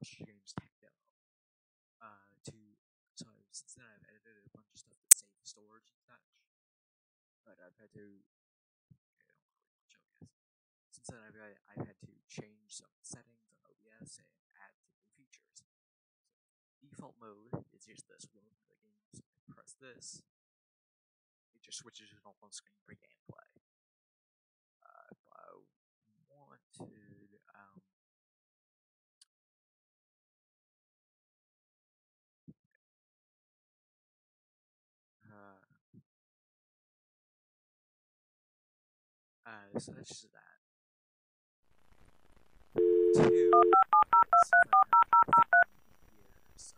Monster Games Techno. Since then I've edited a bunch of stuff with safe storage and such, but I've had to. Okay, I don't really want to show you this. Since then I've had to change some settings on OBS and add some new features. So default mode is just this welcome to the game. So I press this, it just switches it on screen for gameplay. If I wanted, so that's just that. Two is if I have to figure here some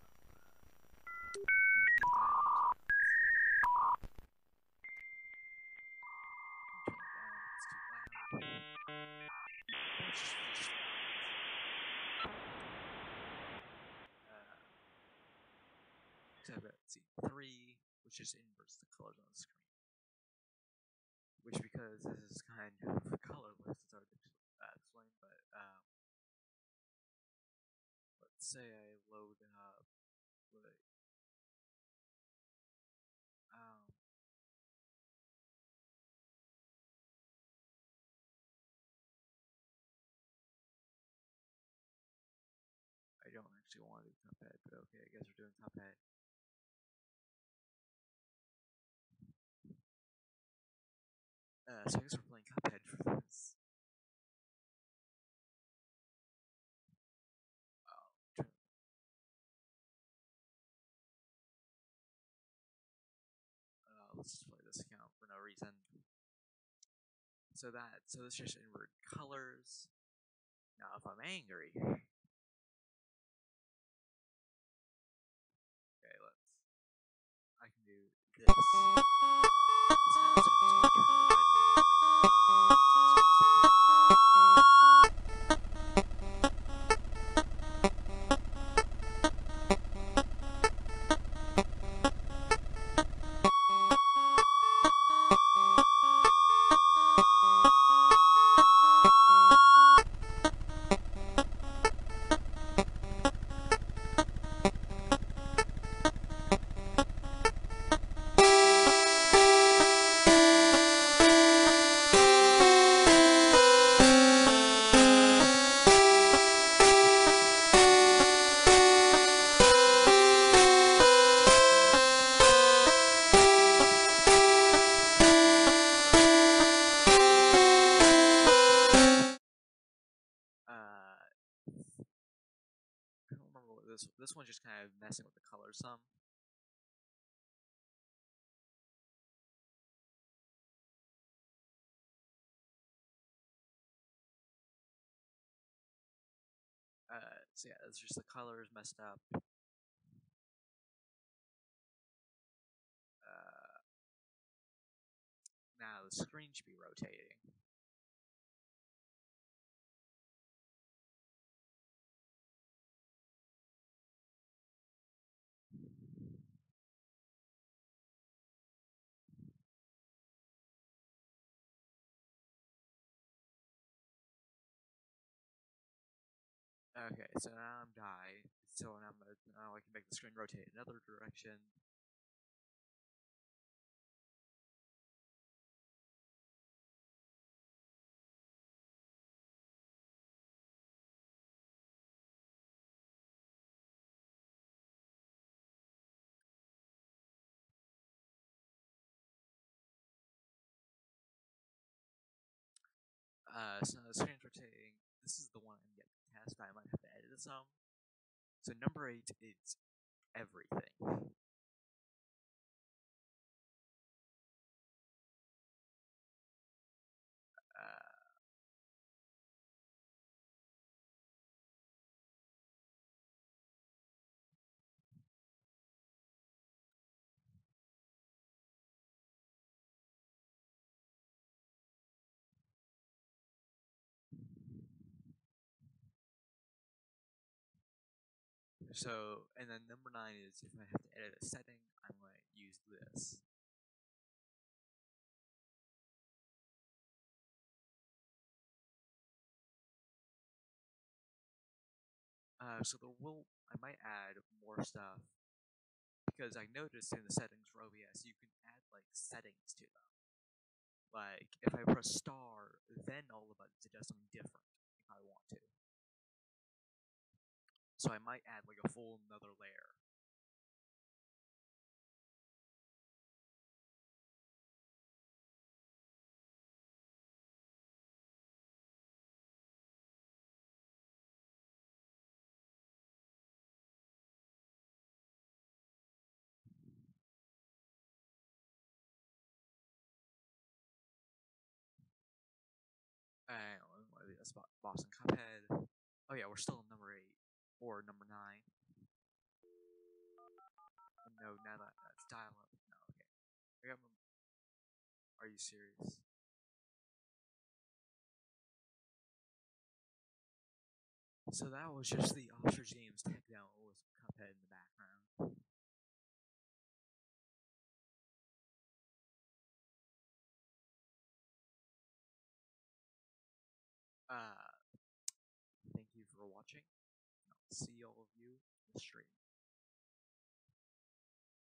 I've got C3, which just inverts the colors on the screen. Which, because this is kind of colorless, it's hard to explain, but let's say I load up like I don't actually want to do top hat, but okay, I guess we're doing top hat. So I guess we're playing Cuphead for this. Let's just play this account for no reason. So this just invert colors. Now if I'm angry, okay, I can do this. So now it's going to turn red this one's just kind of messing with the colors some. So yeah, it's just the colors messed up. Now the screen should be rotating. Okay, so now I'm died. So now I can make the screen rotate another direction. So now the screen's rotating. This is the one I'm yet to test. I might have to edit some. So number 8 is everything. So, and then number 9 is if I have to edit a setting, I'm going to use this. So I might add more stuff because I noticed in the settings for OBS you can add like settings to them. Like if I press star, then all of a sudden it does something different if I want to. So I might add like a full another layer. And that's Boston Cuphead. Oh yeah, we're still in number 8 or number 9. No, now that's dial up. No, okay. Are you serious? So that was just the Officer James tech demo with Cuphead in the background. Thank you for watching. I'll see all of you in the stream.